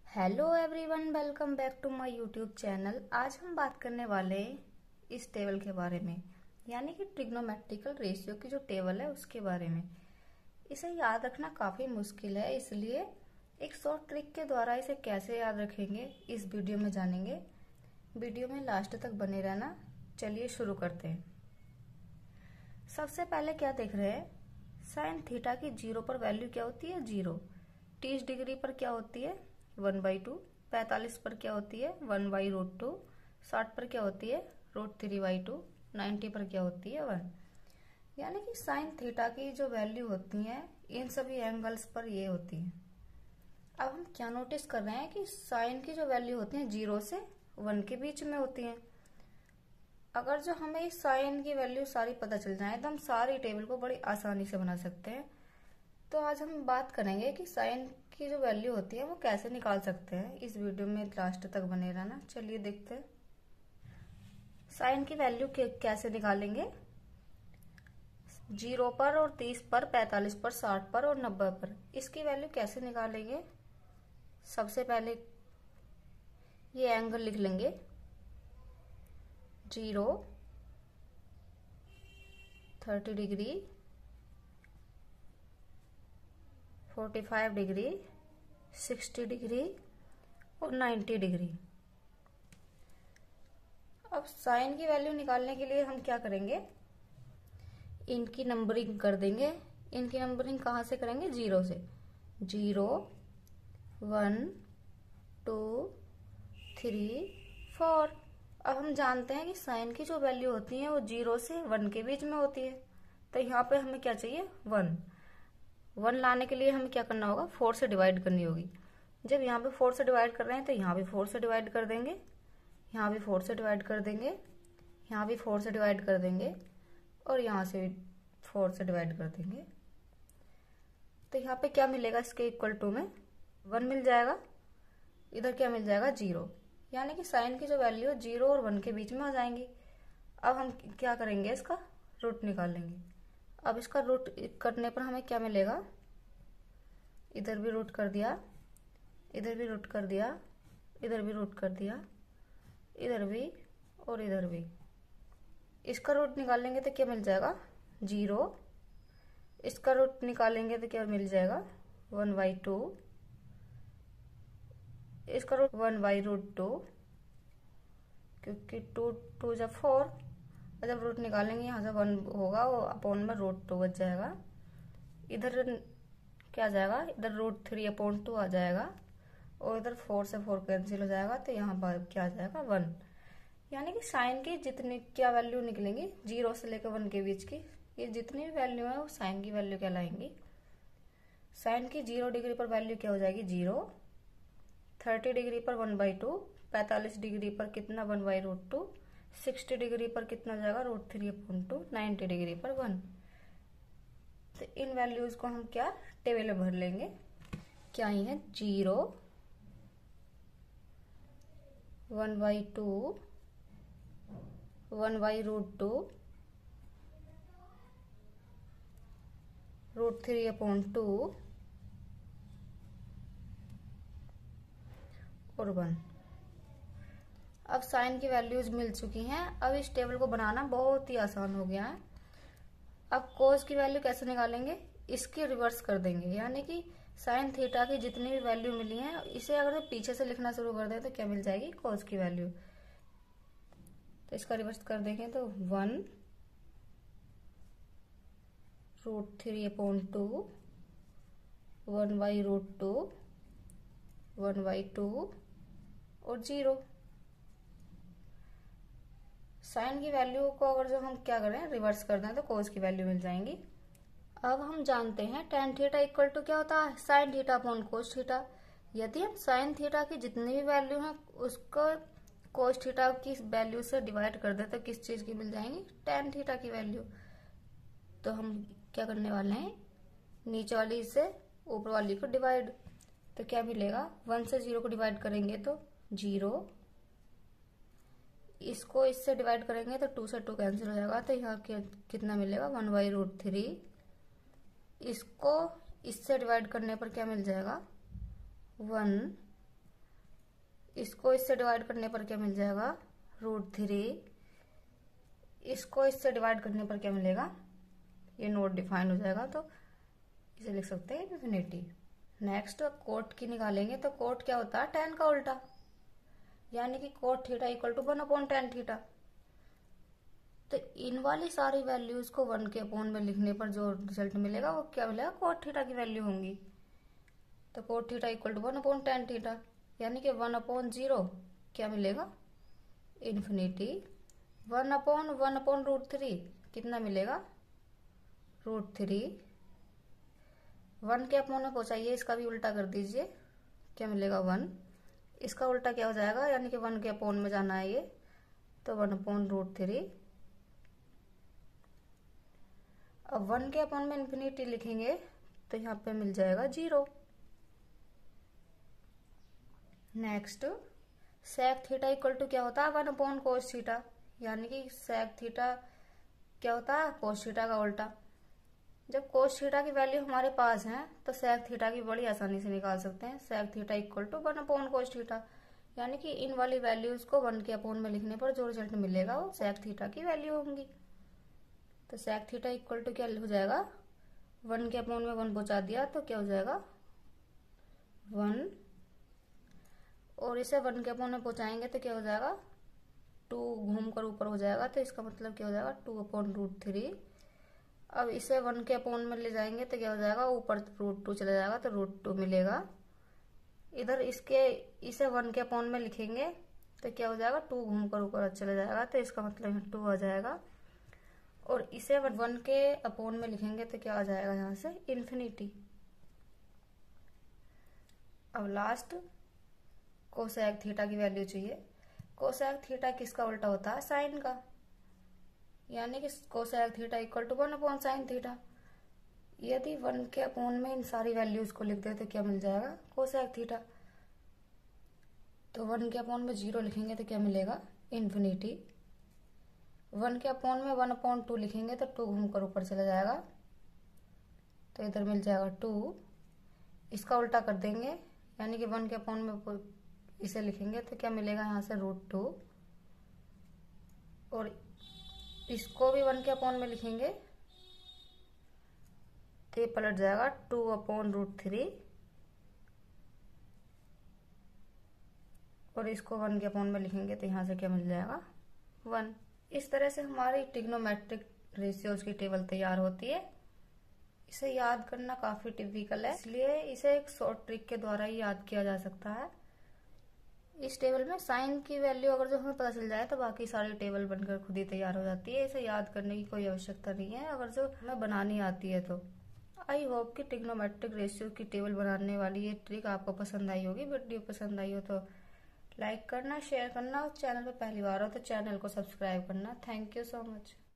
Hello everyone, welcome back to my YouTube channel. आज हम बात करने वाले हैं इस टेबल के बारे में, यानी कि ट्रिग्नोमेट्रिकल रेशियो की जो टेबल है उसके बारे में। इसे याद रखना काफ़ी मुश्किल है, इसलिए एक शॉर्ट ट्रिक के द्वारा इसे कैसे याद रखेंगे इस वीडियो में जानेंगे। वीडियो में लास्ट तक बने रहना। चलिए शुरू करते हैं। सबसे पहले क्या देख रहे हैं, साइन थीटा की 0 पर वैल्यू क्या होती है, 0। 30 डिग्री पर क्या होती है, 1/2। 45 पर क्या होती है, 1/√2। 60 पर क्या होती है, √3/2। 90 पर क्या होती है, 1। यानी कि साइन थीटा की जो वैल्यू होती है इन सभी एंगल्स पर ये होती है। अब हम क्या नोटिस कर रहे हैं कि साइन की जो वैल्यू होती है 0 से 1 के बीच में होती है। अगर जो हमें इस साइन की वैल्यू सारी पता चल जाए तो हम सारी टेबल को बड़ी आसानी से बना सकते हैं। तो आज हम बात करेंगे कि साइन की जो वैल्यू होती है वो कैसे निकाल सकते हैं। इस वीडियो में लास्ट तक बने रहना। चलिए देखते हैं साइन की वैल्यू कैसे निकालेंगे। 0 पर और 30 पर, 45 पर, 60 पर और 90 पर इसकी वैल्यू कैसे निकालेंगे। सबसे पहले ये एंगल लिख लेंगे, 0, 30 डिग्री, 45 डिग्री, 60 डिग्री और 90 डिग्री। अब साइन की वैल्यू निकालने के लिए हम क्या करेंगे, इनकी नंबरिंग कर देंगे। इनकी नंबरिंग कहाँ से करेंगे, 0 से। 0, 1, 2, 3, 4। अब हम जानते हैं कि साइन की जो वैल्यू होती है वो 0 से 1 के बीच में होती है। तो यहाँ पे हमें क्या चाहिए, 1 लाने के लिए हमें क्या करना होगा, 4 से डिवाइड करनी होगी। जब यहाँ पे 4 से डिवाइड कर रहे हैं तो यहाँ भी 4 से डिवाइड कर देंगे, यहाँ भी 4 से डिवाइड कर देंगे, यहाँ भी 4 से डिवाइड कर देंगे और यहाँ से भी 4 से डिवाइड कर देंगे। तो यहाँ पे क्या मिलेगा, इसके इक्वल टू में 1 मिल जाएगा। इधर क्या मिल जाएगा, 0। यानी कि साइन की जो वैल्यू 0 और 1 के बीच में हो जाएंगी। अब हम क्या करेंगे, इसका रूट निकालेंगे। अब इसका रूट करने पर हमें क्या मिलेगा, इधर भी रूट कर दिया, इधर भी रूट कर दिया, इधर भी रूट कर दिया, इधर भी और इधर भी। इसका रूट निकालेंगे तो क्या मिल जाएगा, 0। इसका रूट निकालेंगे तो क्या मिल जाएगा, 1/2। इसका रूट 1/√2, क्योंकि 2 जब 4, और जब रूट निकालेंगे यहाँ से 1 होगा, वो अपॉन में √2 बच जाएगा। इधर क्या आ जाएगा, इधर √3/2 आ जाएगा और इधर 4 से 4 कैंसिल हो जाएगा। तो यहाँ पर क्या आ जाएगा, 1। यानी कि साइन की जितनी क्या वैल्यू निकलेंगी 0 से लेकर 1 के बीच की, ये जितनी भी वैल्यू है वो साइन की वैल्यू कहलाएंगी। साइन की 0 डिग्री पर वैल्यू क्या हो जाएगी, 0। 30 डिग्री पर 1/2, 45 डिग्री पर कितना, 1/√2, 60 डिग्री पर कितना हो जाएगा, √3/2, 90 डिग्री पर 1। तो इन वैल्यूज को हम क्या टेबल में भर लेंगे। क्या ही है, 0, 1/2, 1/√2, √3/2 और 1। अब साइन की वैल्यूज मिल चुकी हैं। अब इस टेबल को बनाना बहुत ही आसान हो गया है। अब कोस की वैल्यू कैसे निकालेंगे, इसकी रिवर्स कर देंगे। यानी कि साइन थीटा की जितनी भी वैल्यू मिली है इसे अगर पीछे से लिखना शुरू कर दें तो क्या मिल जाएगी, कोस की वैल्यू। तो इसका रिवर्स कर देंगे तो 1 √3/2, 1/√2, 1/2 और 0। साइन की वैल्यू को अगर जो हम क्या करें, रिवर्स कर दें तो कोस की वैल्यू मिल जाएंगी। अब हम जानते हैं tan थीटा इक्वल टू क्या होता है, sine theta upon cos theta. यदि हम साइन थीटा की जितनी भी वैल्यू है उसको कोस थीटा की वैल्यू से डिवाइड कर दें तो किस चीज की मिल जाएंगी, tan थीटा की वैल्यू। तो हम क्या करने वाले हैं, नीचे वाली से ऊपर वाली को डिवाइड। तो क्या मिलेगा, 1 से 0 को डिवाइड करेंगे तो 0, इसको इससे डिवाइड करेंगे तो 2 से 2 कैंसिल हो जाएगा। तो यहाँ कितना मिलेगा, 1/√3। इसको इससे डिवाइड करने पर क्या मिल जाएगा, 1 इसको इससे डिवाइड करने पर क्या मिल जाएगा, √3। इसको इससे डिवाइड करने पर क्या मिलेगा, ये नोट डिफाइन हो जाएगा, तो इसे लिख सकते हैं इन्फिनिटी। नेक्स्ट कोट की निकालेंगे, तो कोट क्या होता है, tan का उल्टा, यानी कि cot theta equal to 1/tan theta. तो इन वाली सारी वैल्यूज को 1 के अपॉन में लिखने पर जो रिजल्ट मिलेगा वो क्या मिलेगा, कोट थीटा की वैल्यू होंगी। तो cot theta equal to 1/tan theta, यानी कि 1/0 क्या मिलेगा, इन्फिनिटी। 1/1/√3 कितना मिलेगा, √3। 1 के अपॉन में पहुंचाइए, इसका भी उल्टा कर दीजिए, क्या मिलेगा 1। इसका उल्टा क्या हो जाएगा, यानी कि 1 के अपॉन में जाना है ये, तो 1/√3। अब 1 के अपॉन में इन्फिनिटी लिखेंगे तो यहाँ पे मिल जाएगा 0। Next sec theta equal to क्या होता है, 1/cos थीटा, यानी कि sec थीटा क्या होता है, cos थीटा का उल्टा। जब cos थीटा की वैल्यू हमारे पास है तो sec थीटा की बड़ी आसानी से निकाल सकते हैं। sec theta equal to 1/cos theta, यानी कि इन वाली वैल्यूज को 1 के अपॉन में लिखने पर जो रिजल्ट मिलेगा वो sec थीटा की वैल्यू होंगी। तो sec थीटा इक्वल टू क्या हो जाएगा, 1 के अपॉन में 1 पहुंचा दिया तो क्या हो जाएगा 1, और इसे 1 के अपॉन में पहुंचाएंगे तो क्या हो जाएगा 2 घूम कर ऊपर हो जाएगा, तो इसका मतलब क्या हो जाएगा 2/√3। अब इसे 1 के अपॉन में ले जाएंगे तो क्या हो जाएगा, ऊपर √2 चला जाएगा तो √2 मिलेगा। इधर इसे 1 के अपॉन में लिखेंगे तो क्या हो जाएगा 2 घूम कर ऊपर चला जाएगा, तो इसका मतलब 2 आ जाएगा। और इसे 1 के अपॉन में लिखेंगे तो क्या आ जाएगा यहाँ से, इन्फिनिटी। अब लास्ट कोसेक थीटा की वैल्यू चाहिए। कोसेक थीटा किसका उल्टा होता है, साइन का, यानी कि cosec theta equal to 1/sin theta. यदि 1 के अपॉन में इन सारी वैल्यूज को लिख दे तो क्या मिल जाएगा, कोसेक थीटा। तो 1 के अपॉन में 0 लिखेंगे तो क्या मिलेगा, इन्फिनिटी। 1 के अपॉन में 1/2 लिखेंगे तो 2 घूमकर ऊपर चला जाएगा, तो इधर मिल जाएगा 2। इसका उल्टा कर देंगे, यानी कि 1 के अपॉन में इसे लिखेंगे तो क्या मिलेगा यहाँ से √2, और इसको भी 1 के अपॉन में लिखेंगे तो ये पलट जाएगा 2/√3, और इसको 1 के अपॉन में लिखेंगे तो यहाँ से क्या मिल जाएगा 1। इस तरह से हमारी ट्रिग्नोमेट्रिक रेशियोज की टेबल तैयार होती है। इसे याद करना काफी टिपिकल है, इसलिए इसे एक शॉर्ट ट्रिक के द्वारा ही याद किया जा सकता है। इस टेबल में साइन की वैल्यू अगर जो हमें पता चल जाए तो बाकी सारी टेबल बनकर खुद ही तैयार हो जाती है। इसे याद करने की कोई आवश्यकता नहीं है अगर जो हमें बनानी आती है तो। आई होप कि ट्रिग्नोमेट्रिक रेशियो की टेबल बनाने वाली ये ट्रिक आपको पसंद आई होगी। वीडियो पसंद आई हो तो लाइक करना, शेयर करना, और चैनल पर पहली बार हो तो चैनल को सब्सक्राइब करना। Thank you so much.